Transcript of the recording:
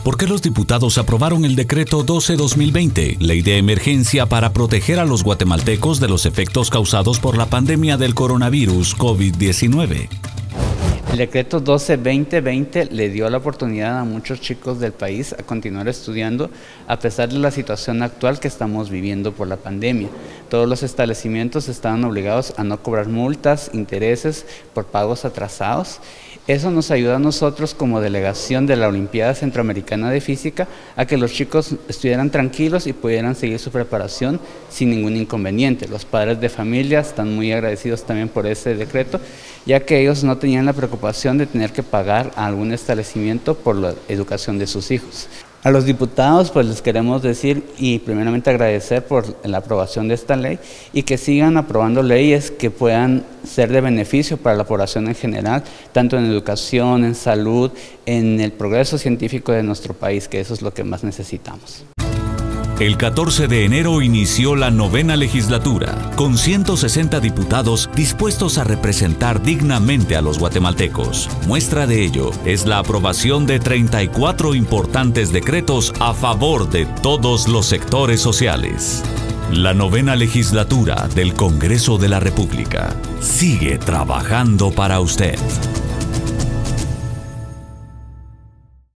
¿Por qué los diputados aprobaron el decreto 12-2020, ley de emergencia para proteger a los guatemaltecos de los efectos causados por la pandemia del coronavirus COVID-19? El decreto 12-2020 le dio la oportunidad a muchos chicos del país a continuar estudiando a pesar de la situación actual que estamos viviendo por la pandemia. Todos los establecimientos estaban obligados a no cobrar multas, intereses por pagos atrasados. Eso nos ayuda a nosotros como delegación de la Olimpiada Centroamericana de Física a que los chicos estuvieran tranquilos y pudieran seguir su preparación sin ningún inconveniente. Los padres de familia están muy agradecidos también por ese decreto, ya que ellos no tenían la preocupación de tener que pagar a algún establecimiento por la educación de sus hijos. A los diputados pues les queremos decir y primeramente agradecer por la aprobación de esta ley y que sigan aprobando leyes que puedan ser de beneficio para la población en general, tanto en educación, en salud, en el progreso científico de nuestro país, que eso es lo que más necesitamos. El 14 de enero inició la 9ª legislatura, con 160 diputados dispuestos a representar dignamente a los guatemaltecos. Muestra de ello es la aprobación de 34 importantes decretos a favor de todos los sectores sociales. La 9ª legislatura del Congreso de la República sigue trabajando para usted.